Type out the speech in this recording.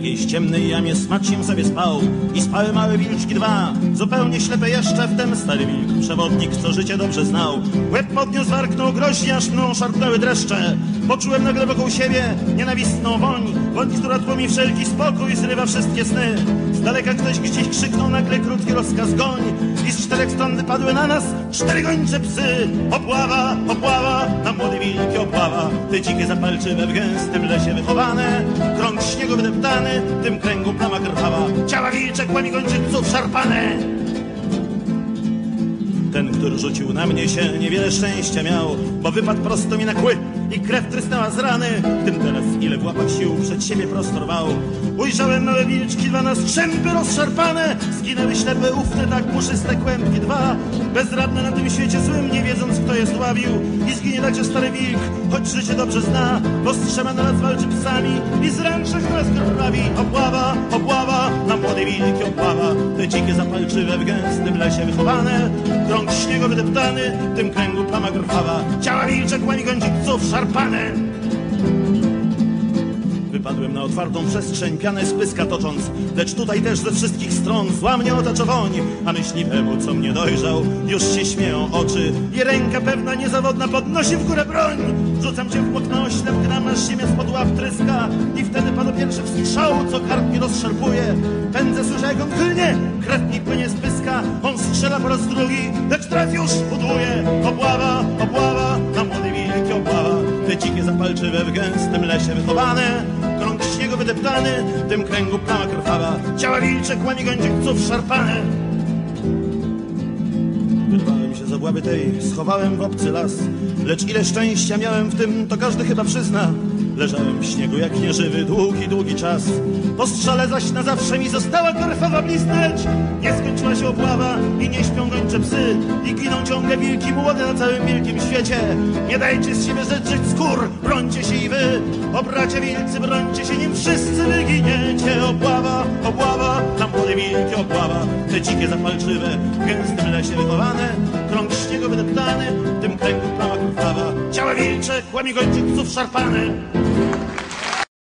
jakiejś ciemnej jamie smacznie sobie spał i spały małe wilczki dwa, zupełnie ślepe jeszcze, wtem stary wilk, przewodnik, co życie dobrze znał. Łeb podniósł, warknął groźnie, aż mną szarpnęły dreszcze. Poczułem nagle wokół siebie nienawistną woń, która tłumi wszelki spokój, zrywa wszystkie sny. Z daleka ktoś gdzieś krzyknął nagle krótki rozkaz goń i z 4 stron wypadły na nas 4 gończe psy. Obława, obława, na młode wilki obława, te dzikie zapalczywe w gęstym lesie wychowane, krąg śniegu wydeptany, w tym kręgu plama krwawa, ciała wilczek, łami gończych psów szarpane. Ten, który rzucił na mnie się, niewiele szczęścia miał, bo wypadł prosto mi na kły i krew trysnęła z rany. Tym teraz ile w łapach sił przed siebie prostorwał. Ujrzałem małe wilczki dwa na strzępy rozszarpane, zginęły ślepe, ufne, tak puszyste kłębki dwa, bezradne na tym świecie złym, nie wiedząc kto je zdławił. I zginie także stary wilk, choć życie dobrze zna, bo strzema na nas walczy psami i z ręczek nas krwawi. Obława, obława, na młode wilki obława, te dzikie zapalczywe w gęstym lesie wychowane, krąg śniegu wydeptany, w tym kręgu plama krwawa, ciała wilczek, łami gończych psów szarpane. Wypadłem na otwartą przestrzeń, pianę z pyska tocząc, lecz tutaj też ze wszystkich stron zła mnie otacza woń, a myśliwemu, co mnie dojrzał, już się śmieją oczy i ręka pewna, niezawodna podnosi w górę broń. Rzucam cię w okno oślep, gdy nam aż ziemia spod łap tryska i wtedy pada pierwszy strzał, co kark mi rozszarpuje. Pędzę, słyszę jak on klnie, krew mi płynie z pyska, on strzela po raz drugi, lecz traf już pudłuje. Obława, obława, na młode wilki obława, te dzikie zapalczywe w gęstym lesie wychowane, krąg śniegu wydeptany, w tym kręgu plama krwawa, ciała wilczek, łami gończych psów szarpane. Wyrwałem się z obławy tej, schowałem w obcy las, lecz ile szczęścia miałem w tym, to każdy chyba przyzna. Leżałem w śniegu jak nieżywy długi, długi czas. Po strzale zaś na zawsze mi została krwawa bliznać. Nie skończyła się obława i nie śpią gończe psy i giną ciągle wilki młode na całym wielkim świecie. Nie dajcie z siebie zedrzeć skór, brońcie się i wy, o bracia wilcy, brońcie się, nim wszyscy wyginiecie. Obława, obława, na młode wilki obława, te dzikie zapalczywe w gęstym lesie wychowane, krąg śniegu wydeptany, w tym kręgu plama krwawa, ciała wilczek, łami gończych psów szarpane.